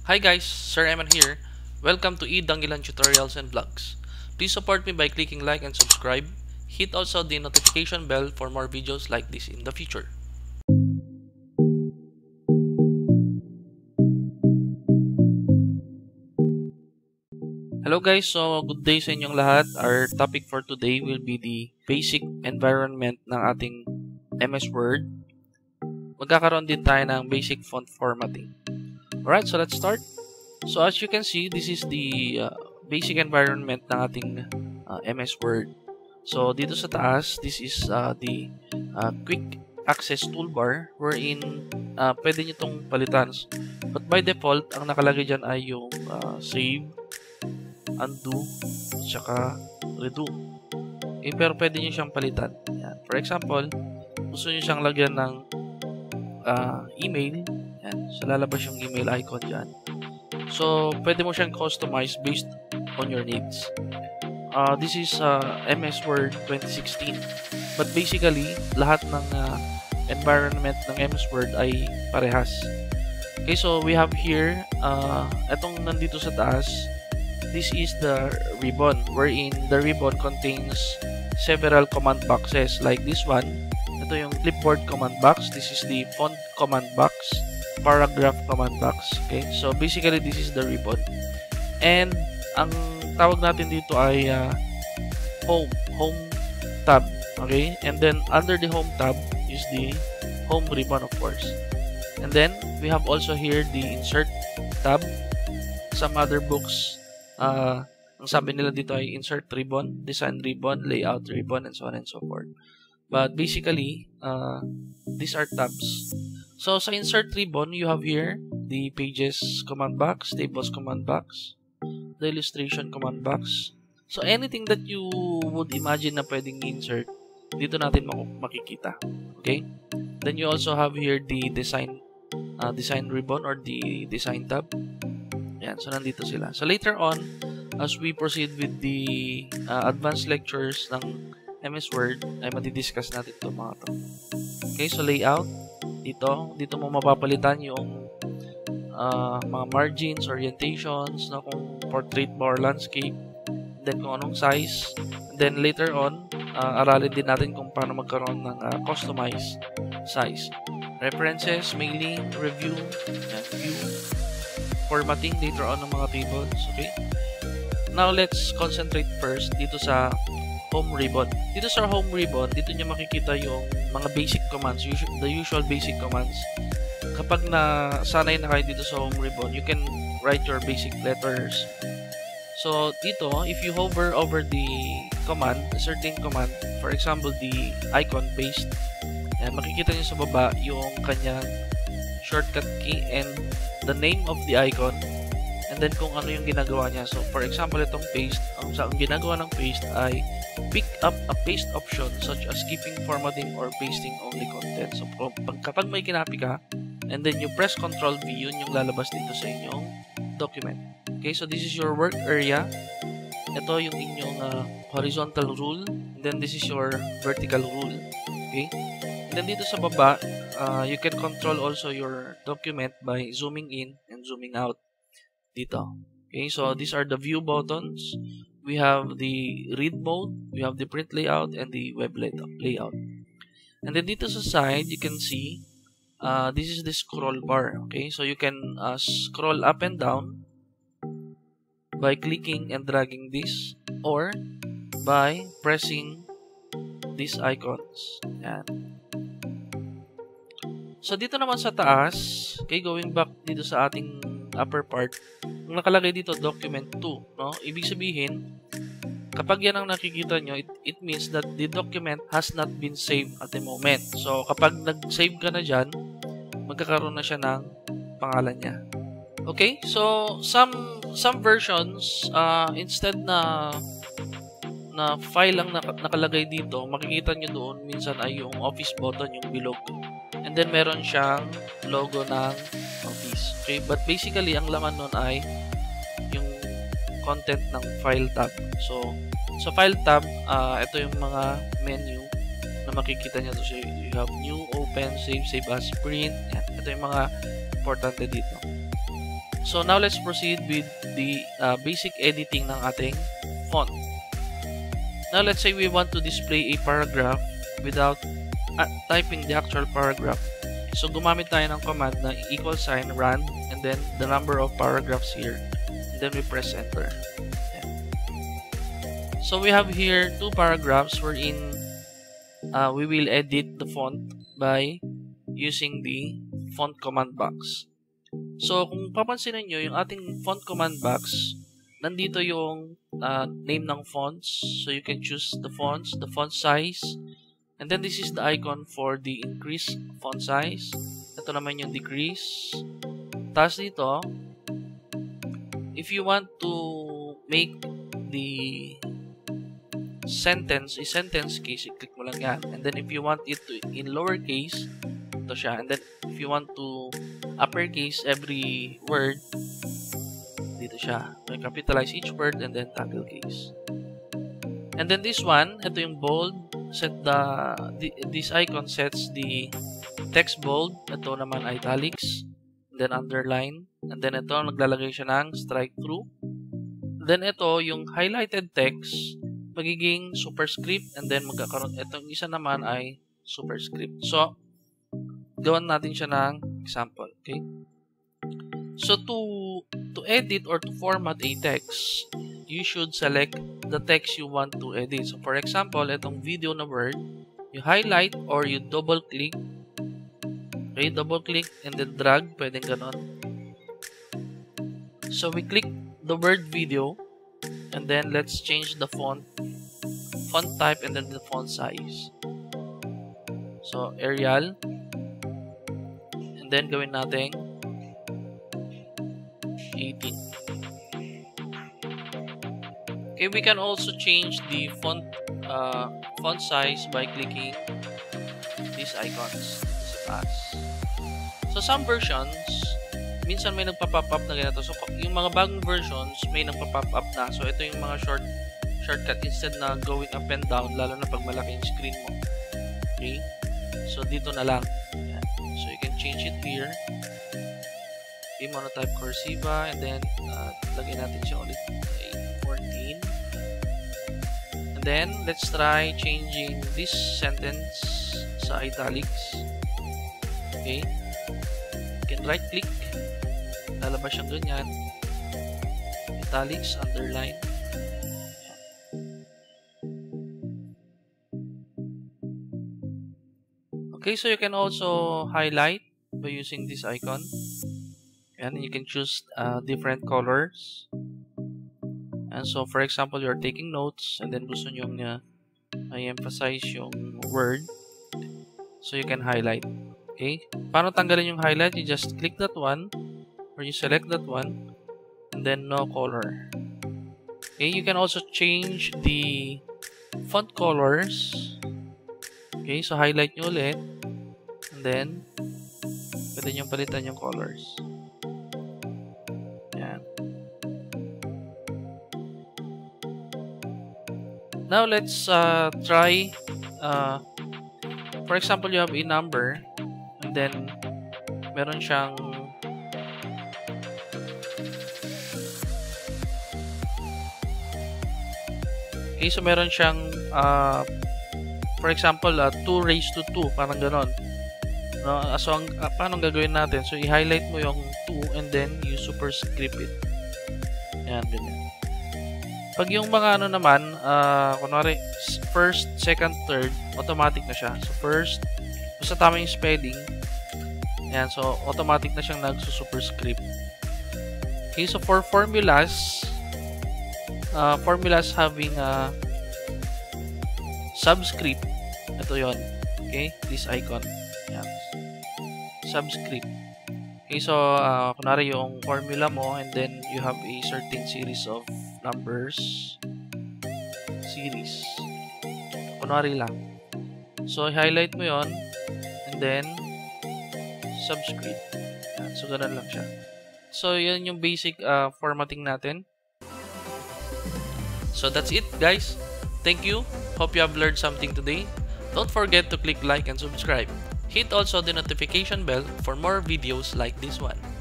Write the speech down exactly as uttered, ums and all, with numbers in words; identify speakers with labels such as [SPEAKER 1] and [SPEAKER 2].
[SPEAKER 1] Hi guys, Sir Eman here. Welcome to eDangilan Tutorials and Vlogs. Please support me by clicking like and subscribe. Hit also the notification bell for more videos like this in the future. Hello guys, so good day sa inyong lahat. Our topic for today will be the basic environment ng ating M S Word. Magkakaroon din tayo ng basic font formatting. Alright, so let's start. So as you can see, this is the uh, basic environment ng ating uh, M S Word. So dito sa taas, this is uh, the uh, quick access toolbar wherein uh, pwede nyo itong palitan. But by default, ang nakalagay dyan ay yung uh, save, undo, tsaka redo. Eh, pero pwede nyo siyang palitan. Yan. For example, gusto nyo siyang lagyan ng uh, email. Yan. So lalabas yung email icon dyan. So, pwede mo siyang customize based on your needs. Uh, this is uh, M S Word twenty sixteen. But basically, lahat ng uh, environment ng M S Word ay parehas. Okay, so we have here, uh, itong nandito sa taas, this is the ribbon, wherein the ribbon contains several command boxes. Like this one, ito yung clipboard command box. This is the font command box, paragraph command box. Okay, so basically this is the ribbon, and ang tawag natin dito ay uh, home home tab. Okay, and then under the home tab is the home ribbon, of course, and then we have also here the insert tab. Some other books, uh, ang sabi nila dito ay insert ribbon, design ribbon, layout ribbon, and so on and so forth. But basically, uh, these are tabs. So, sa insert ribbon, you have here the pages command box, tables command box, the illustration command box. So, anything that you would imagine na pwedeng insert, dito natin makikita. Okay? Then, you also have here the design uh, design ribbon or the design tab. Yan. So, nandito sila. So, later on, as we proceed with the uh, advanced lectures ng M S Word, ay matidiscuss natin ito mga to. Okay? So, layout. Dito, dito mo mapapalitan yung uh, mga margins, orientations, na kung portrait ba or landscape, then kung anong size. And then later on, uh, aralin din natin kung paano magkaroon ng uh, customized size. References, mailing, review, and view, formatting later on ng mga tables. Okay? Now, let's concentrate first dito sa home ribbon. Dito sa home ribbon, dito nyo makikita yung mga basic commands, the usual basic commands. Kapag na sanay na kayo dito sa home ribbon, you can write your basic letters. So, dito, if you hover over the command, a certain command, for example, the icon paste, yan, makikita nyo sa baba yung kanyang shortcut key and the name of the icon, and then kung ano yung ginagawa niya. So, for example, itong paste, ang, ang ginagawa ng paste ay pick up a paste option such as keeping, formatting, or pasting only content. So, pag, kapag may kinapi ka, and then you press control V, yun yung lalabas dito sa inyong document. Okay, so this is your work area. Ito yung inyong uh, horizontal rule. And then this is your vertical rule. Okay? And then dito sa baba, uh, you can control also your document by zooming in and zooming out. Dito. Okay, so these are the view buttons. We have the read mode, we have the print layout, and the web layout. And then dito sa side, you can see uh, this is the scroll bar. Okay, so you can uh, scroll up and down by clicking and dragging this, or by pressing these icons. Yan. So dito naman sa taas, okay, going back dito sa ating upper part, ang nakalagay dito document two, no? Ibig sabihin, kapag yan ang nakikita nyo, it, it means that the document has not been saved at the moment. So kapag nag-save ka na dyan, magkakaroon na siya ng pangalan niya. Okay, so some some versions, uh, instead na na file lang nakalagay dito, makikita nyo doon minsan ay yung office button, yung bilog. And then meron siyang logo ng office. Okay, but basically ang laman nun ay yung content ng file tab. So sa file tab, uh, ito yung mga menu na makikita nyo. So you have new, open, save, save as, print. Yan. Ito yung mga importante dito. So now let's proceed with the uh, basic editing ng ating font. Now let's say we want to display a paragraph without uh, typing the actual paragraph. So gumamit tayo ng command na equal sign run and then the number of paragraphs here, and then we press enter. Ayan. So we have here two paragraphs wherein uh, we will edit the font by using the font command box. So kung papansinin nyo, yung ating font command box, nandito yung uh, name ng fonts. So you can choose the fonts, the font size, and then this is the icon for the increase font size. Ito naman yung decrease. Tapos dito, if you want to make the sentence, a sentence case, i-click mo lang yan. And then if you want it to in lowercase, ito siya. And then if you want to uppercase every word, dito siya. So, capitalize each word and then tackle case. And then this one, ito yung bold. Set the, the this icon sets the text bold. Ito naman italics. And then underline. And then ito, naglalagay siya ng strike through. Then ito, yung highlighted text, magiging superscript. And then magkakaroon, itong isa naman ay superscript. So, gawan natin siya ng example. Okay? So, to to edit or to format a text, you should select the text you want to edit. So, for example, itong video na word, you highlight or you double click. Okay, double click and then drag. Pwedeng ganon. So, we click the word video and then let's change the font, font type and then the font size. So, Arial. And then, gawin natin eighteen. Okay, we can also change the font uh, font size by clicking these icons sa taas. So some versions, minsan may nagpa-pop up na ganito. So yung mga bagong versions, may nagpa-pop up na. So ito yung mga short shortcut instead na going up and down, lalo na pag malaki yung screen mo. Okay? So dito na lang. Ayan. So you can change it here. Okay, monotype cursiva and then uh, lagyan natin siya ulit fourteen. And then let's try changing this sentence sa italics. Okay, you can right click, lalabas siyang ganyan, italics, underline. Okay, so you can also highlight by using this icon. And you can choose uh, different colors. And so, for example, you're taking notes and then gusto nyo uh, i-emphasize yung word. So, you can highlight. Okay? Paano tanggalin yung highlight? You just click that one or you select that one and then no color. Okay? You can also change the font colors. Okay? So, highlight nyo ulit and then pwede nyo palitan yung colors. Now let's uh, try uh, for example, you have a number and then meron siyang okay, so meron siyang uh, for example, uh, two raised to two, parang ganon. No? So, ang, uh, paano gagawin natin? So, i-highlight mo yung two and then you superscript it. Yan, ganyan. Pag yung mga ano naman, uh, kunwari, first, second, third, automatic na siya. So, first, basta tama yung spelling. Yan, so, automatic na siyang nagsusuperscript. Okay, so for formulas, uh, formulas having a subscript, ito yon. Okay, this icon. Yan. Subscript. Okay, so, uh, kunwari yung formula mo and then you have a certain series of numbers series. Kunwari lang. So, highlight mo yon and then subscript. Yan. So, ganun lang siya. So, yan yung basic uh, formatting natin. So, that's it, guys. Thank you. Hope you have learned something today. Don't forget to click like and subscribe. Hit also the notification bell for more videos like this one.